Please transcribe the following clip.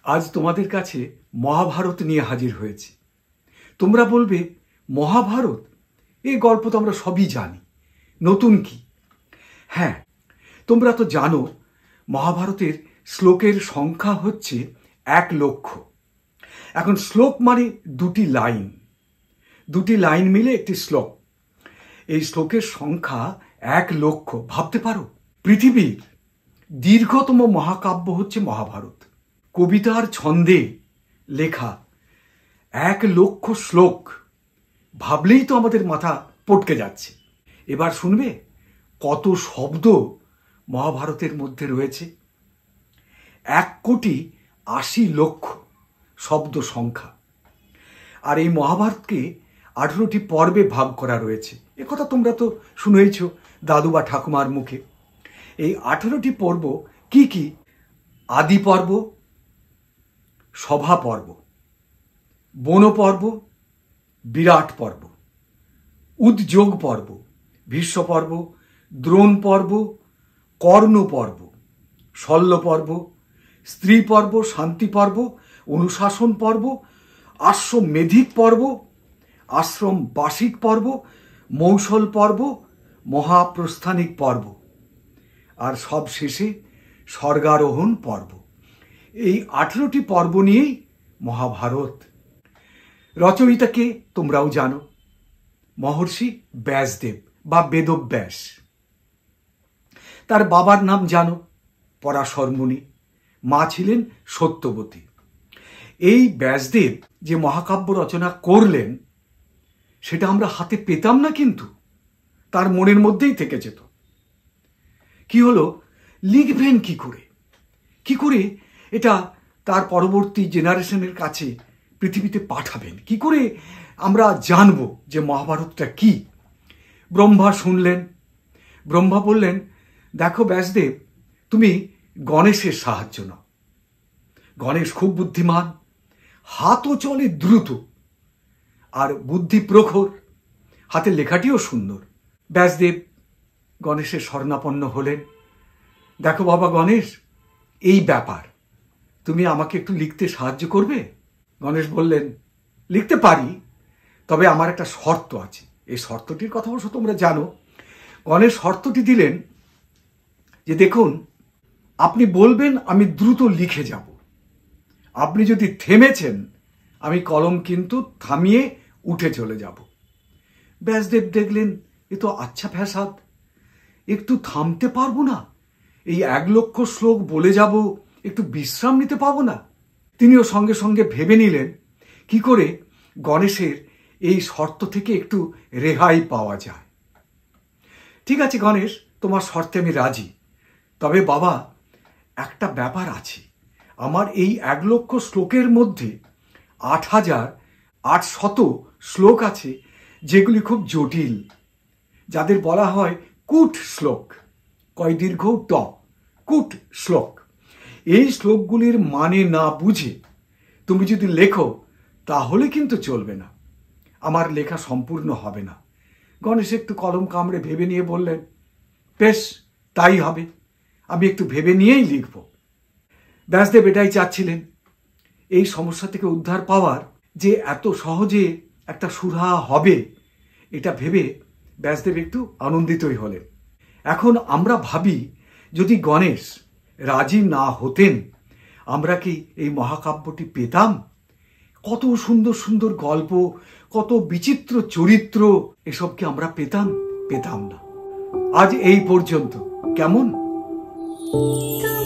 আজ তোমাদের কাছে মহাভারত নিয়ে হাজির হয়েছি। তোমরা বলবে মহাভারত, এই গল্প তো আমরা সবই জানি, নতুন কি? হ্যাঁ, তোমরা তো জানো মহাভারতের শ্লোকের সংখ্যা হচ্ছে 1,00,000। এখন শ্লোক মানে দুটি লাইন মিলে একটি শ্লোক। এই শ্লোকের সংখ্যা 1,00,000। ভাবতে পারো, পৃথিবীর দীর্ঘতম মহাকাব্য হচ্ছে মহাভারত। কবিতার ছন্দে লেখা 1,00,000 শ্লোক, ভাবলেই তো আমাদের মাথা পটকে যাচ্ছে। এবার শুনবে কত শব্দ মহাভারতের মধ্যে রয়েছে। 1,80,00,000 শব্দ সংখ্যা। আর এই মহাভারতকে 18টি পর্বে ভাগ করা রয়েছে। একথা তোমরা তো শুনেইছ দাদু বা ঠাকুমার মুখে। এই 18টি পর্ব কি কি? আদি পর্ব, সভা পর্ব, বন পর্ব, বিরাট পর্ব, উদ্যোগ পর্ব, ভীষ্ম পর্ব, দ্রোণ পর্ব, কর্ণ পর্ব, শল্য পর্ব, স্ত্রী পর্ব, শান্তি পর্ব, অনুশাসন পর্ব, আশ্রমেধিক পর্ব, আশ্রম বাসিক পর্ব, মৌসল পর্ব, মহাপ্রস্থানিক পর্ব, আর সব শেষে স্বর্গারোহণ পর্ব। এই 18টি পর্ব নিয়েই মহাভারত। রচয়িতাকে তোমরাও জানো, মহর্ষি ব্যাসদেব বা বেদব্যাস। তার বাবার নাম জানো, পরাশর মুনি। মা ছিলেন সত্যবতী। এই ব্যাসদেব যে মহাকাব্য রচনা করলেন সেটা আমরা হাতে পেতাম না, কিন্তু তার মনের মধ্যেই থেকে যেত। কি হলো, লিখবেন কি করে এটা তার পরবর্তী জেনারেশনের কাছে পৃথিবীতে পাঠাবেন? কি করে আমরা জানব যে মহাভারতটা কি? ব্রহ্মা শুনলেন। ব্রহ্মা বললেন, দেখো ব্যাসদেব, তুমি গণেশের সাহায্য নাও। গণেশ খুব বুদ্ধিমান, হাতও চলে দ্রুত, আর বুদ্ধি প্রখর, হাতের লেখাটিও সুন্দর। ব্যাসদেব গণেশের শরণাপন্ন হলেন। দেখো বাবা গণেশ, এই ব্যাপার, তুমি আমাকে একটু লিখতে সাহায্য করবে? গণেশ বললেন, লিখতে পারি, তবে আমার একটা শর্ত আছে। এই শর্তটির কথা অবশ্য তোমরা জানো। গণেশ শর্তটি দিলেন যে, দেখুন, আপনি বলবেন আমি দ্রুত লিখে যাব। আপনি যদি থেমেছেন, আমি কলম কিন্তু থামিয়ে উঠে চলে যাব। ব্যাসদেব দেখলেন এ তো আচ্ছা ফ্যাসাদ, একটু থামতে পারবো না, এই 1,00,000 শ্লোক বলে যাব, একটু বিশ্রাম নিতে পাবো না। তিনিও সঙ্গে সঙ্গে ভেবে নিলেন কি করে গণেশের এই শর্ত থেকে একটু রেহাই পাওয়া যায়। ঠিক আছে গণেশ, তোমার শর্তে আমি রাজি, তবে বাবা একটা ব্যাপার আছে। আমার এই 1,00,000 শ্লোকের মধ্যে 8,800 শ্লোক আছে যেগুলি খুব জটিল, যাদের বলা হয় কূট শ্লোক। কয় দীর্ঘ ট, কূট শ্লোক। এই শ্লোকগুলির মানে না বুঝে তুমি যদি লেখো তাহলে কিন্তু চলবে না, আমার লেখা সম্পূর্ণ হবে না। গণেশ একটু কলম কামড়ে ভেবে নিয়ে বললেন, বেশ তাই হবে, আমি একটু ভেবে নিয়েই লিখব। ব্যাসদেব এটাই চাচ্ছিলেন, এই সমস্যা থেকে উদ্ধার পাওয়ার, যে এত সহজে একটা সুরাহা হবে এটা ভেবে ব্যাসদেব একটু আনন্দিতই হলেন। এখন আমরা ভাবি, যদি গণেশ রাজি না হতেন আমরা কি এই মহাকাব্যটি পেতাম? কত সুন্দর সুন্দর গল্প, কত বিচিত্র চরিত্র, এসবকে আমরা পেতাম না। আজ এই পর্যন্ত। কেমন?